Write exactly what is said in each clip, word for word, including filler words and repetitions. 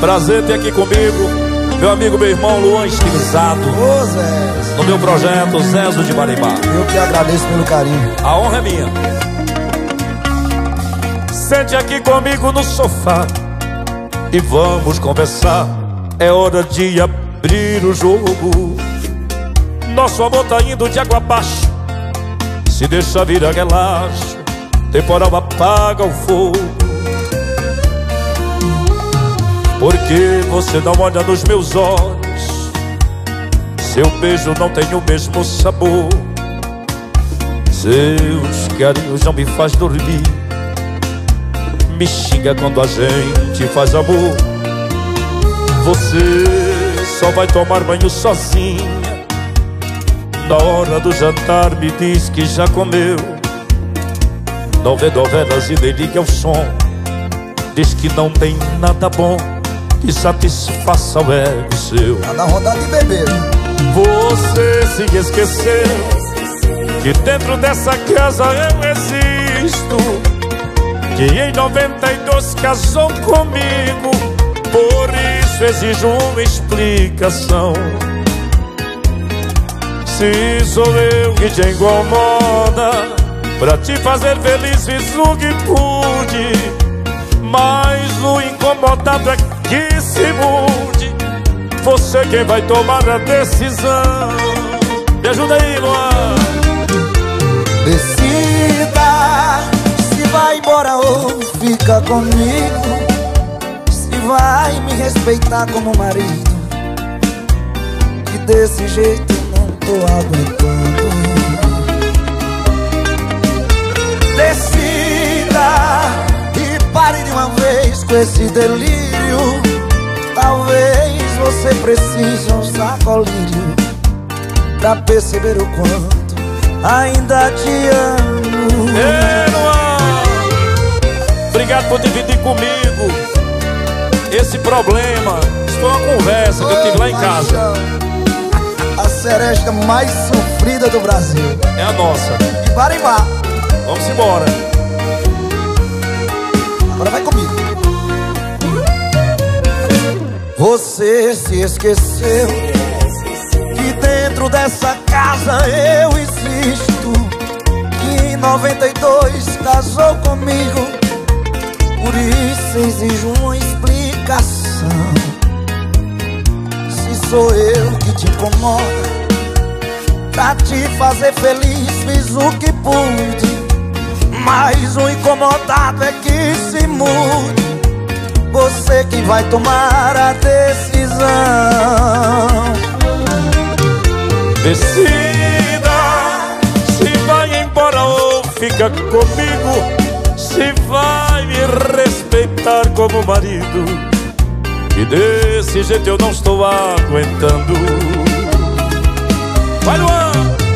Prazer ter aqui comigo meu amigo, meu irmão Luan Estilizado. Ô Zé, no meu projeto Zezo de Maribá. eu que agradeço pelo carinho. A honra é minha. Sente aqui comigo no sofá e vamos conversar. É hora de abrir o jogo. Nosso amor tá indo de água abaixo. Se deixa virar relaxo, temporal apaga o fogo. Porque você não olha nos meus olhos, seu beijo não tem o mesmo sabor, seus carinhos não me faz dormir, me xinga quando a gente faz amor. Você só vai tomar banho sozinha, na hora do jantar me diz que já comeu. Não vê novelas e nem liga o som, diz que não tem nada bom que satisfaça o ego seu. Tá na vontade de beber. Você se esqueceu que dentro dessa casa eu existo, que em noventa e dois casou comigo, por isso exijo uma explicação. Se sou eu que te incomoda, pra te fazer feliz fiz o que pude, mas o incomodado é que se mude. Você quem vai tomar a decisão. Me ajuda aí, Luan. Decida se vai embora ou fica comigo, se vai me respeitar como marido, que desse jeito eu não tô aguentando. Decida e pare de uma vez com esse delírio. Talvez você precise usar colírio pra perceber o quanto ainda te amo. Ei, Luan, obrigado por dividir comigo esse problema. Isso foi uma conversa que eu tive lá em casa. A seresta mais sofrida do Brasil é a nossa. E Maribá. Vamos embora. Agora vai comigo. Você se esqueceu que dentro dessa casa eu existo, que em noventa e dois casou comigo, por isso exijo uma explicação. Se sou eu que te incomoda, pra te fazer feliz fiz o que pude, mas o incomodado é que se mude. Você que vai tomar a decisão. Decida se vai embora ou fica comigo, se vai me respeitar como marido, e desse jeito eu não estou aguentando. Vai, Luan!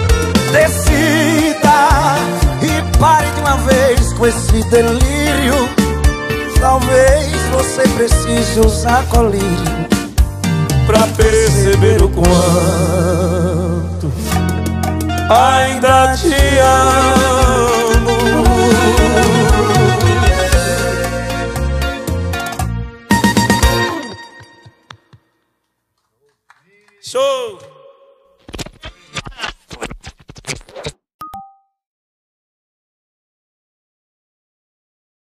Decida e pare de uma vez com esse delírio. Talvez você precise usar colírio pra perceber o quanto ainda te amo.